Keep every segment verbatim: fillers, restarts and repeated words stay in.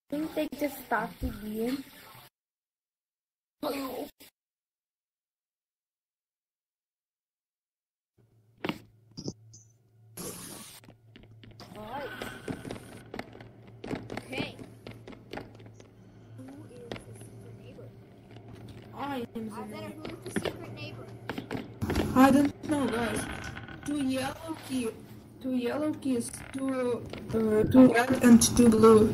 think they just stopped the game. Oh. Alright. Okay. Who is the secret neighbor? I am Alexander, who is the secret neighbor? I don't know, guys. Two yellow keys, two yellow keys, two, uh, two red and two blue.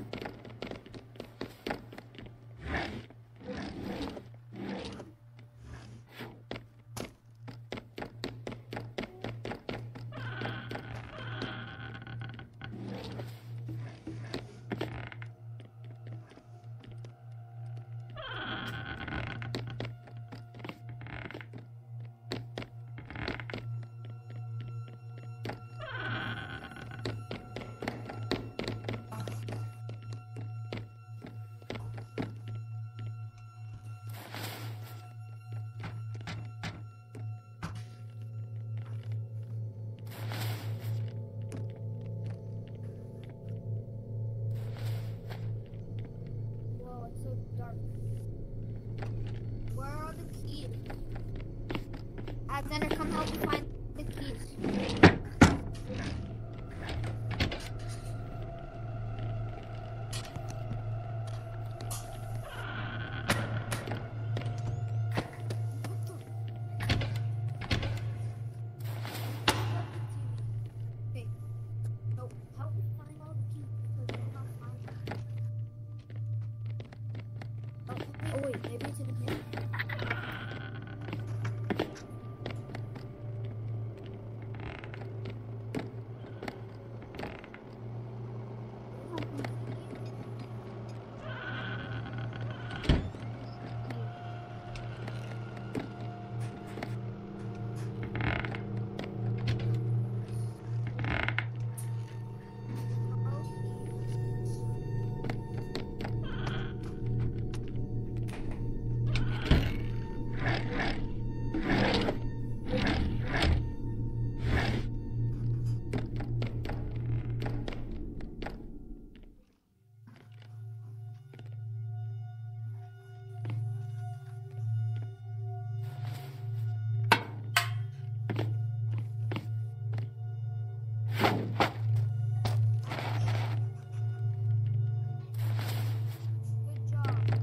Whoa, it's so dark. Where are the keys? Alexander, come help me find the keys. Okay. No, help me find all the keys because I'm not finding them. Oh, oh wait, maybe it's in here. Good job.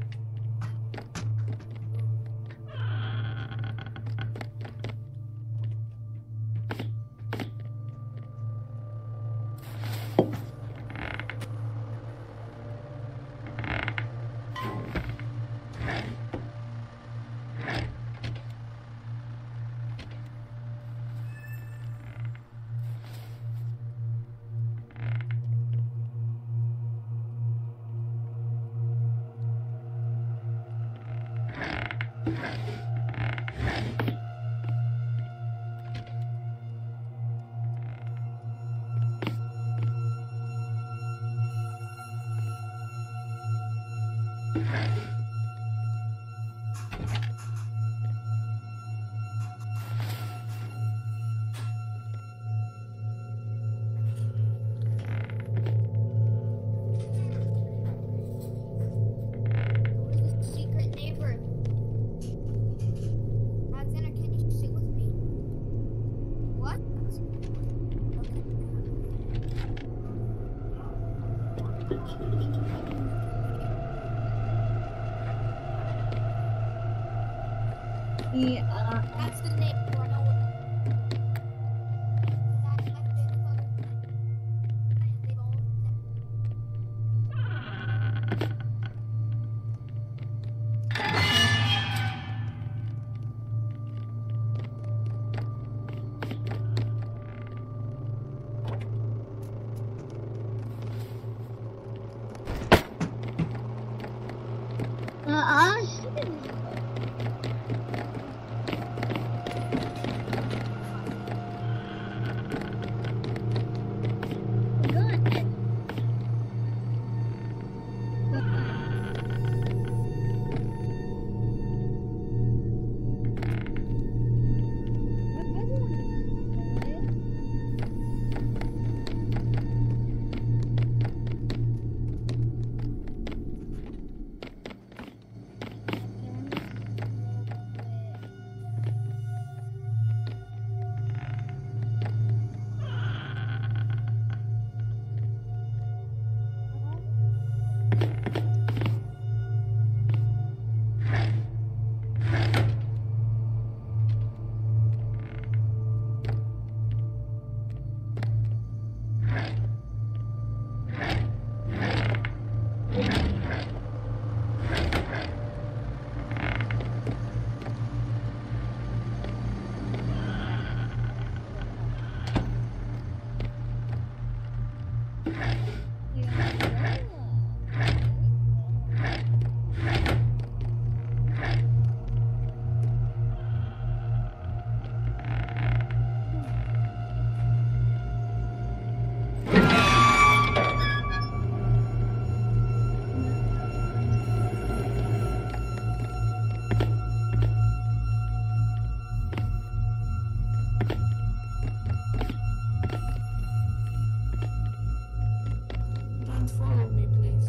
Who is the secret neighbor? Alexander, can you sit with me? What? Yeah, uh, That's the neighbor. I know what. I've been with other and they've all uh, good. follow me, please.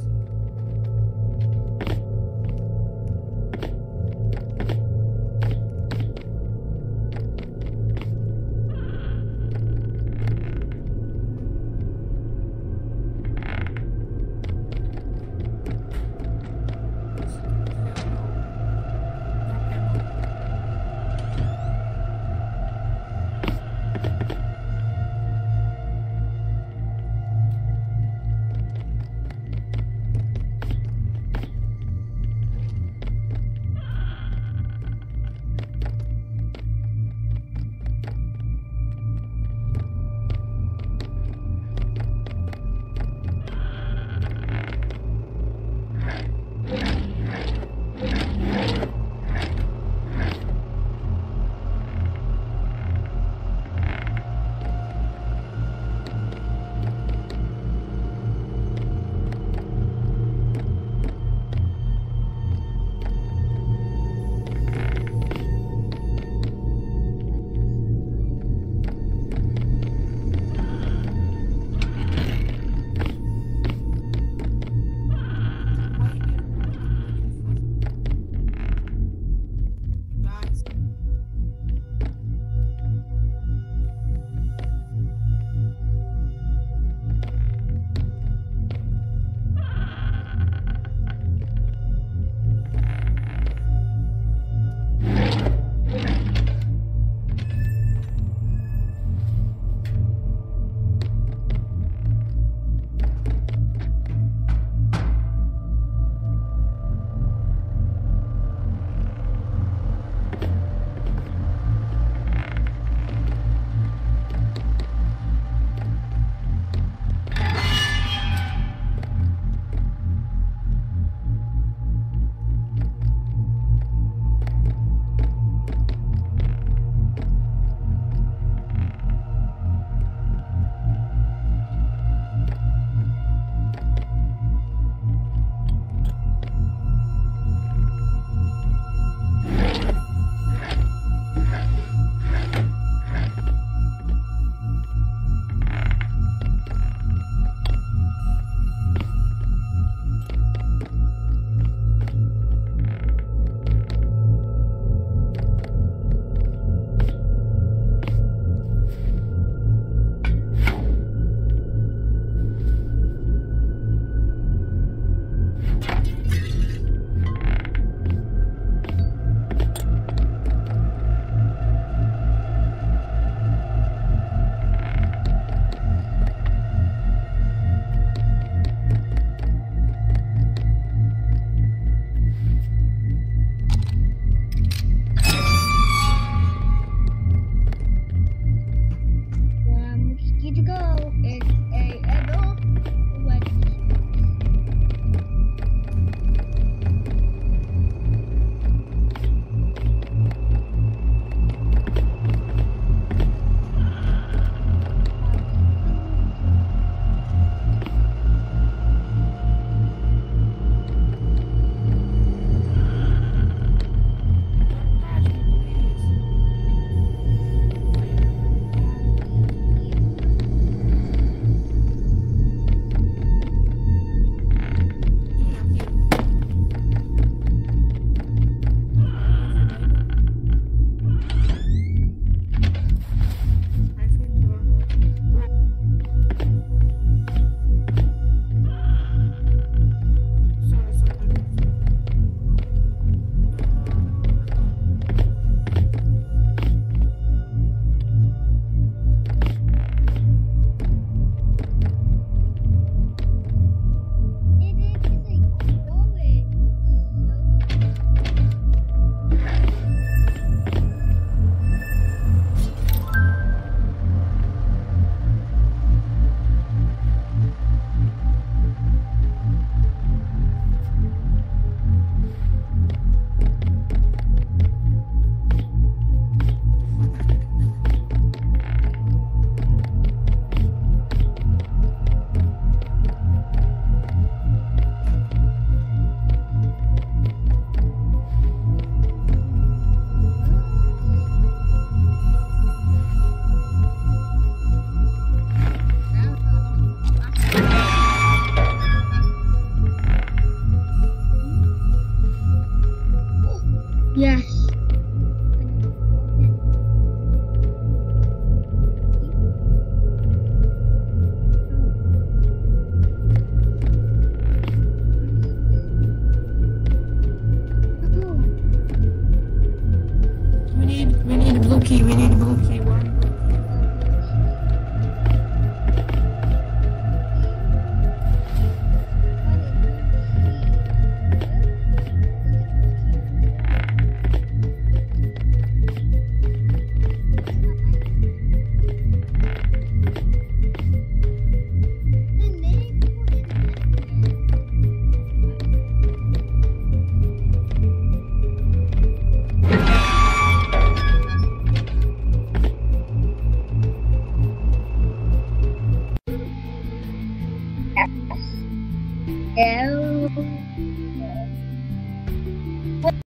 Yes. We need we need a blue key. We need a blue key. One blue key. L